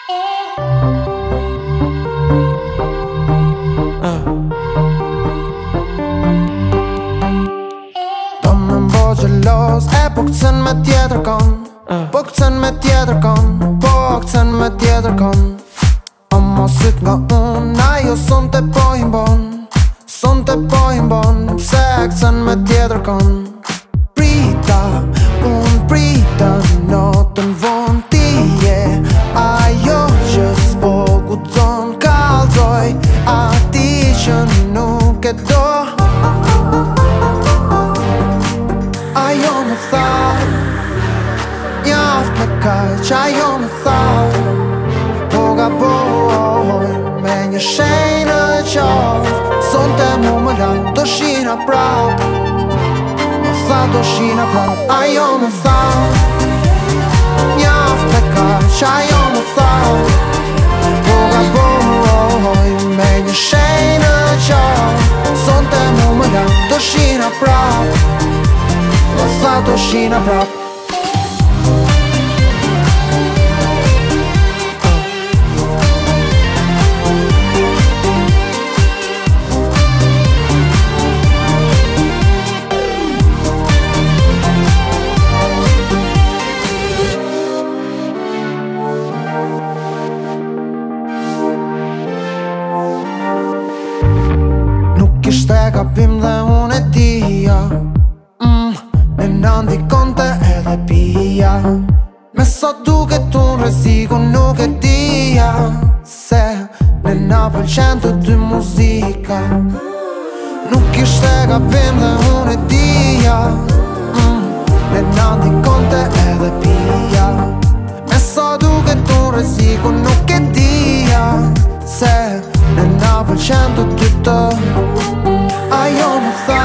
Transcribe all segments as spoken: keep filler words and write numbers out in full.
Gjelos e po këcen me tjetër kon Po këcen me tjetër kon Po këcen me tjetër kon Amo syt nga unë Ajo son të po imbon Son të po imbon Pse këcen me tjetër kon Prita, unë prita Notën von tije Ajo që s'po gudzon Kalzoj ati që nuk e do Ajo më tha Njaft me kaq Ajo më tha Po gaboj Me një shenjë në qaf Sonte mu më la Do Shihna Prap Më tha do Shihna Prap Ajo më tha Njaft me kaq Ajo më tha Po gaboj Me një shenjë në qaf Sonte mu më la Do Shihna Prap Më tha do Shihna Prap Nuk ishte gabim dhe unë e dija Me nandi konte edhe pia Me sa duket unë reziku nuk e dija Se ne na pëlqen të dy muzika Nuk ishte gabim dhe unë e dija mm, Me nandi konte edhe pia Me sa duket unë reziku nuk e dija Se ne na pëlqen të dy të Ajo më tha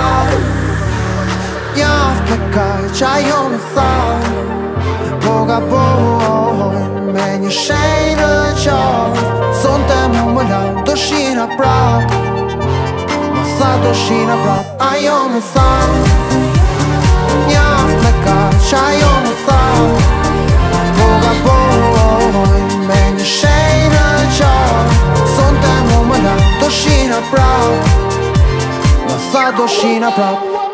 Njaft me kaq Ajo më tha Po gaboj Me një shenjë në qaf Sonte mu më la Do Shihna Prap Më tha do Shihna Prap Ajo më tha Njaft me kaq Ajo më tha Po gaboj Me një shenjë në qaf Sonte mu më la Do Shihna Prap Më tha do Shihna Prap